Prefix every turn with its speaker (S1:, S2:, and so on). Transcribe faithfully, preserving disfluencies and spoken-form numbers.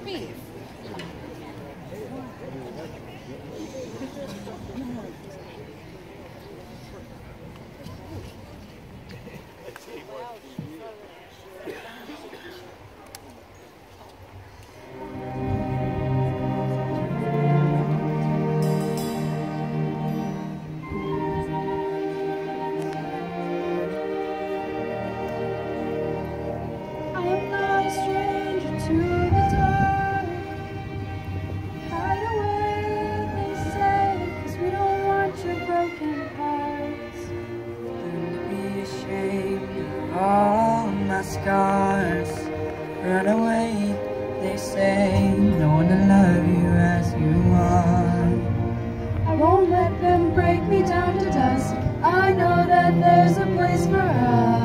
S1: beef.
S2: All my scars run away, they say. No one to love you as you are.
S3: I won't let them break me down to dust. I know that there's a place for us.